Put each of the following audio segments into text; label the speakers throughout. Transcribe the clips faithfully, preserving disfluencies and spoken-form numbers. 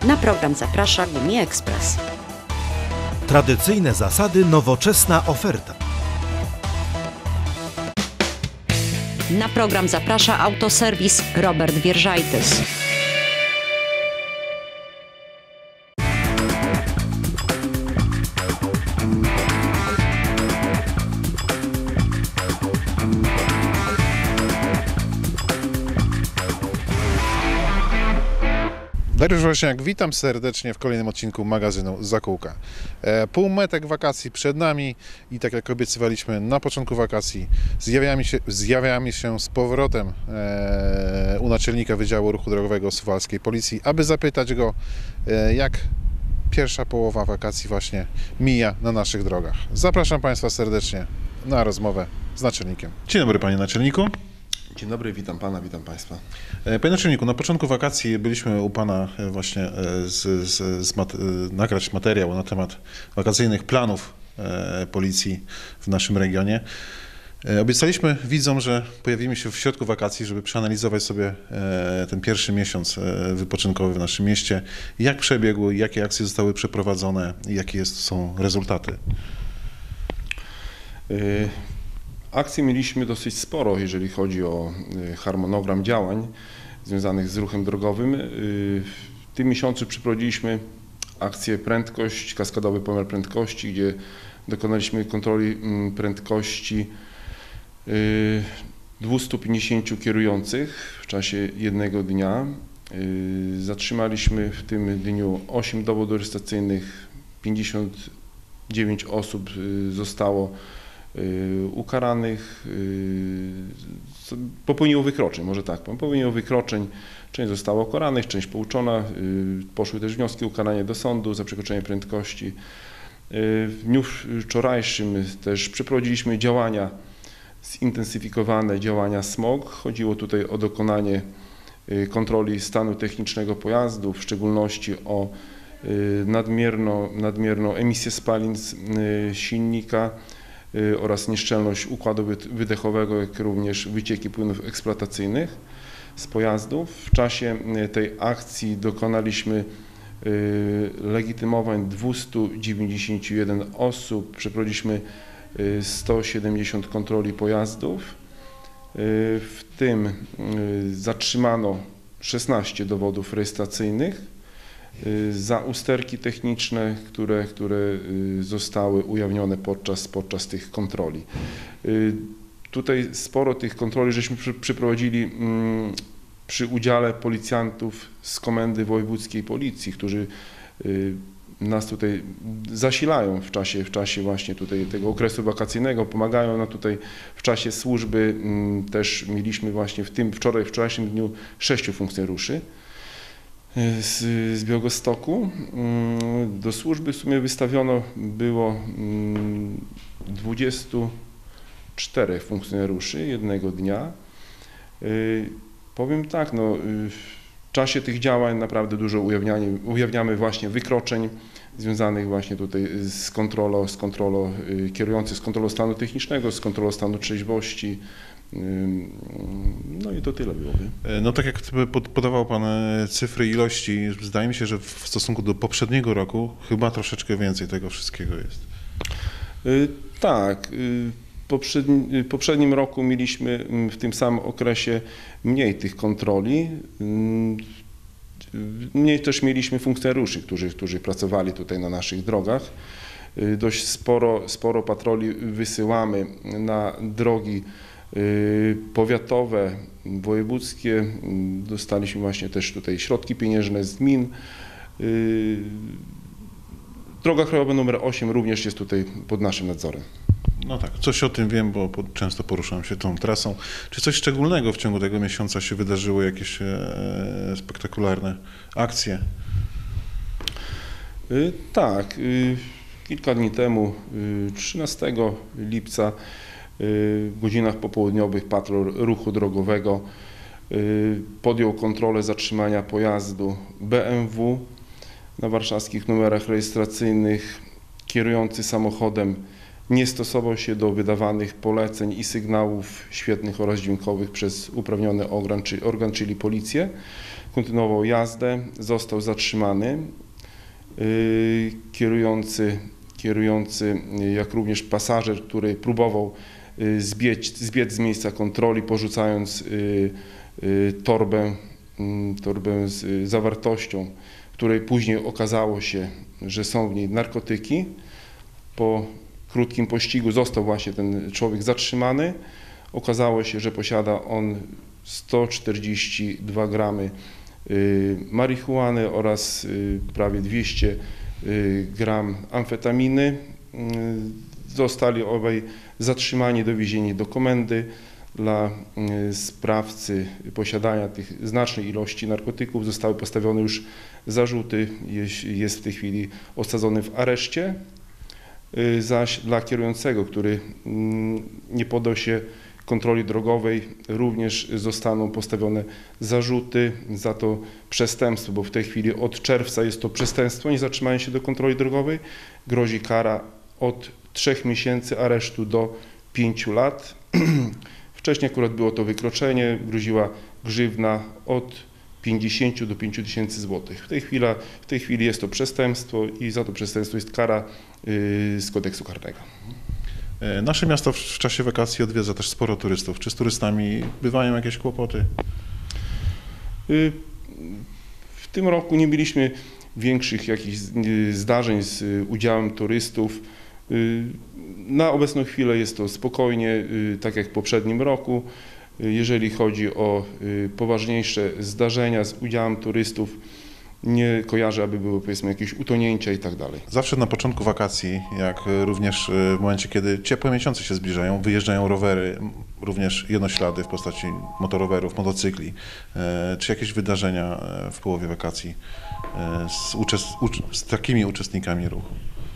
Speaker 1: Na program zaprasza Gumi Ekspres.
Speaker 2: Tradycyjne zasady, nowoczesna oferta.
Speaker 1: Na program zaprasza autoserwis Robert Wierzajtys.
Speaker 3: Dariusz Waśniak, witam serdecznie w kolejnym odcinku magazynu Zakółka. E, półmetek wakacji przed nami i tak jak obiecywaliśmy na początku wakacji, zjawiamy się, zjawiamy się z powrotem e, u naczelnika Wydziału Ruchu Drogowego Suwalskiej Policji, aby zapytać go, e, jak pierwsza połowa wakacji właśnie mija na naszych drogach. Zapraszam Państwa serdecznie na rozmowę z naczelnikiem. Dzień dobry, Panie Naczelniku.
Speaker 4: Dzień dobry, witam Pana, witam Państwa.
Speaker 3: Panie Naczelniku, na początku wakacji byliśmy u Pana właśnie z, z, z mat, nagrać materiał na temat wakacyjnych planów policji w naszym regionie. Obiecaliśmy widzom, że pojawimy się w środku wakacji, żeby przeanalizować sobie ten pierwszy miesiąc wypoczynkowy w naszym mieście. Jak przebiegł, jakie akcje zostały przeprowadzone i jakie jest, są rezultaty?
Speaker 4: Y Akcji mieliśmy dosyć sporo, jeżeli chodzi o harmonogram działań związanych z ruchem drogowym. W tym miesiącu przeprowadziliśmy akcję Prędkość, kaskadowy pomiar prędkości, gdzie dokonaliśmy kontroli prędkości dwustu pięćdziesięciu kierujących w czasie jednego dnia. Zatrzymaliśmy w tym dniu osiem dowodów rejestracyjnych, pięćdziesiąt dziewięć osób zostało ukaranych, popełniło wykroczeń, może tak, popełniło wykroczeń, część została ukaranych, część pouczona, poszły też wnioski o ukaranie do sądu za przekroczenie prędkości. W dniu wczorajszym też przeprowadziliśmy działania, zintensyfikowane działania SMOG. Chodziło tutaj o dokonanie kontroli stanu technicznego pojazdu, w szczególności o nadmierną, nadmierną emisję spalin z silnika oraz nieszczelność układu wydechowego, jak również wycieki płynów eksploatacyjnych z pojazdów. W czasie tej akcji dokonaliśmy legitymowań dwustu dziewięćdziesięciu jeden osób, przeprowadziliśmy sto siedemdziesiąt kontroli pojazdów, w tym zatrzymano szesnaście dowodów rejestracyjnych za usterki techniczne, które, które zostały ujawnione podczas, podczas tych kontroli. Tutaj sporo tych kontroli żeśmy przeprowadzili przy udziale policjantów z Komendy Wojewódzkiej Policji, którzy nas tutaj zasilają w czasie, w czasie właśnie tutaj tego okresu wakacyjnego, pomagają nam tutaj w czasie służby. Też mieliśmy właśnie w tym wczoraj, wczorajszym dniu sześciu funkcjonariuszy z, z Białegostoku. Do służby w sumie wystawiono było dwudziestu czterech funkcjonariuszy jednego dnia. Powiem tak, no, w czasie tych działań naprawdę dużo ujawniamy, ujawniamy właśnie wykroczeń związanych właśnie tutaj z kontrolą, z kontrolą kierujących, z kontrolą stanu technicznego, z kontrolą stanu trzeźwości. No i to tyle byłoby.
Speaker 3: No tak jak podawał Pan cyfry ilości, zdaje mi się, że w stosunku do poprzedniego roku chyba troszeczkę więcej tego wszystkiego jest.
Speaker 4: Tak. W poprzednim roku mieliśmy w tym samym okresie mniej tych kontroli. Mniej też mieliśmy funkcjonariuszy, którzy, którzy pracowali tutaj na naszych drogach. Dość sporo, sporo patroli wysyłamy na drogi powiatowe, wojewódzkie. Dostaliśmy właśnie też tutaj środki pieniężne z gmin. Droga krajowa numer osiem również jest tutaj pod naszym nadzorem.
Speaker 3: No tak, coś o tym wiem, bo często poruszam się tą trasą. Czy coś szczególnego w ciągu tego miesiąca się wydarzyło, jakieś e, spektakularne akcje?
Speaker 4: Y, tak, y, kilka dni temu, y, trzynastego lipca, y, w godzinach popołudniowych patrol ruchu drogowego y, podjął kontrolę zatrzymania pojazdu B M W na warszawskich numerach rejestracyjnych, kierujący samochodem nie stosował się do wydawanych poleceń i sygnałów świetnych oraz dźwiękowych przez uprawniony organ, czy, organ czyli policję. Kontynuował jazdę, został zatrzymany. Kierujący, kierujący, jak również pasażer, który próbował zbiec, zbiec z miejsca kontroli, porzucając torbę, torbę z zawartością, której później okazało się, że są w niej narkotyki. Po krótkim pościgu został właśnie ten człowiek zatrzymany. Okazało się, że posiada on sto czterdzieści dwa gramy marihuany oraz prawie dwieście gram amfetaminy. Zostali obaj zatrzymani, dowiezieni do komendy. Dla sprawcy posiadania tych znacznej ilości narkotyków zostały postawione już zarzuty, jest w tej chwili osadzony w areszcie. Zaś dla kierującego, który nie poddał się kontroli drogowej, również zostaną postawione zarzuty za to przestępstwo, bo w tej chwili od czerwca jest to przestępstwo, nie zatrzymanie się do kontroli drogowej. Grozi kara od trzech miesięcy aresztu do pięciu lat. Wcześniej akurat było to wykroczenie, groziła grzywna od pięćdziesięciu do pięciu tysięcy złotych. W tej chwili, w tej chwili jest to przestępstwo i za to przestępstwo jest kara z kodeksu karnego.
Speaker 3: Nasze miasto w czasie wakacji odwiedza też sporo turystów. Czy z turystami bywają jakieś kłopoty?
Speaker 4: W tym roku nie mieliśmy większych jakichś zdarzeń z udziałem turystów. Na obecną chwilę jest to spokojnie, tak jak w poprzednim roku. Jeżeli chodzi o poważniejsze zdarzenia z udziałem turystów, nie kojarzę, aby były, powiedzmy, jakieś utonięcia i tak dalej.
Speaker 3: Zawsze na początku wakacji, jak również w momencie, kiedy ciepłe miesiące się zbliżają, wyjeżdżają rowery, również jednoślady w postaci motorowerów, motocykli. Czy jakieś wydarzenia w połowie wakacji z, uczest- z takimi uczestnikami ruchu?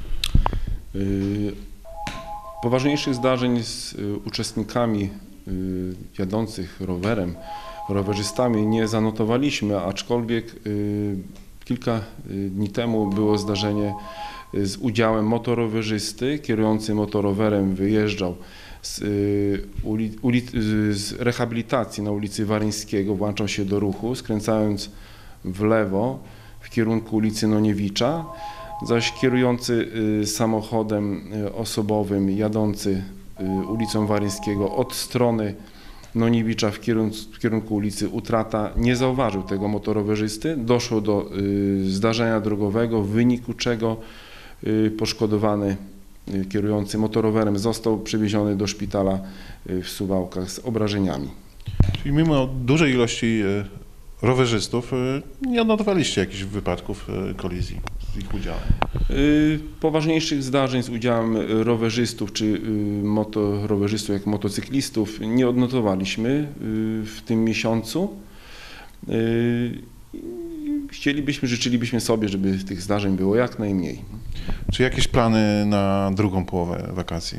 Speaker 4: Poważniejszych zdarzeń z uczestnikami jadących rowerem, rowerzystami nie zanotowaliśmy, aczkolwiek kilka dni temu było zdarzenie z udziałem motorowerzysty. Kierujący motorowerem wyjeżdżał z, uli, uli, z rehabilitacji na ulicy Waryńskiego, włączał się do ruchu, skręcając w lewo w kierunku ulicy Noniewicza, zaś kierujący samochodem osobowym jadący ulicą Waryńskiego od strony Noniewicza w kierunku, w kierunku ulicy Utrata nie zauważył tego motorowerzysty. Doszło do y, zdarzenia drogowego, w wyniku czego y, poszkodowany y, kierujący motorowerem został przewieziony do szpitala y, w Suwałkach z obrażeniami.
Speaker 3: Czyli mimo dużej ilości y, rowerzystów y, nie odnotowaliście jakichś wypadków y, kolizji z ich udziałem?
Speaker 4: Y, poważniejszych zdarzeń z udziałem rowerzystów czy y, motorowerzystów jak motocyklistów nie odnotowaliśmy y, w tym miesiącu. Y, chcielibyśmy, życzylibyśmy sobie, żeby tych zdarzeń było jak najmniej.
Speaker 3: Czy jakieś plany na drugą połowę wakacji?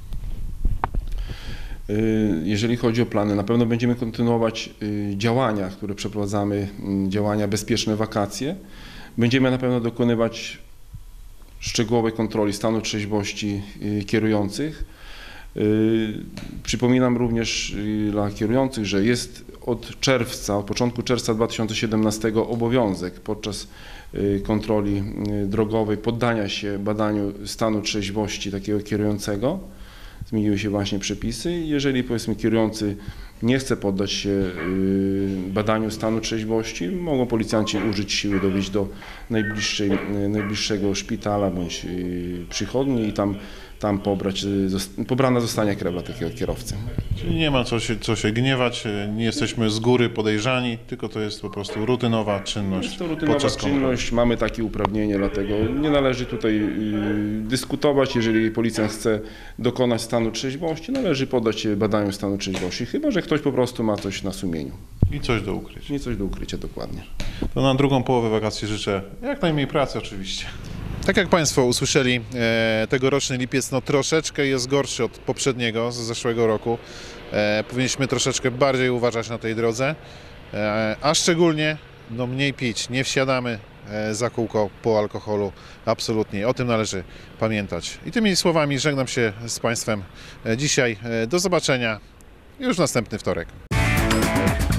Speaker 4: Jeżeli chodzi o plany, na pewno będziemy kontynuować działania, które przeprowadzamy, działania Bezpieczne Wakacje. Będziemy na pewno dokonywać szczegółowej kontroli stanu trzeźwości kierujących. Przypominam również dla kierujących, że jest od czerwca, od początku czerwca dwa tysiące siedemnastego obowiązek podczas kontroli drogowej poddania się badaniu stanu trzeźwości takiego kierującego. Zmieniły się właśnie przepisy. Jeżeli, powiedzmy, kierujący nie chce poddać się badaniu stanu trzeźwości, mogą policjanci użyć siły, dowieźć do najbliższej, najbliższego szpitala bądź przychodni i tam, tam pobrać, pobrana zostanie krew dla takiego kierowcy.
Speaker 3: Czyli nie ma co się, co się gniewać, nie jesteśmy z góry podejrzani, tylko to jest po prostu rutynowa czynność.
Speaker 4: Jest to rutynowa czynność, mamy takie uprawnienie, dlatego nie należy tutaj y, dyskutować. Jeżeli policjant chce dokonać stanu trzeźwości, należy poddać się badaniu stanu trzeźwości, chyba że ktoś po prostu ma coś na sumieniu.
Speaker 3: I coś do ukrycia.
Speaker 4: I coś do ukrycia, dokładnie.
Speaker 3: To na drugą połowę wakacji życzę jak najmniej pracy oczywiście.
Speaker 5: Tak jak Państwo usłyszeli, e, tegoroczny lipiec no, troszeczkę jest gorszy od poprzedniego, z zeszłego roku. E, powinniśmy troszeczkę bardziej uważać na tej drodze, e, a szczególnie no, mniej pić. Nie wsiadamy
Speaker 3: e, za kółko po alkoholu. Absolutnie, o tym należy pamiętać. I tymi słowami żegnam się z Państwem e, dzisiaj. E, do zobaczenia już w następny wtorek.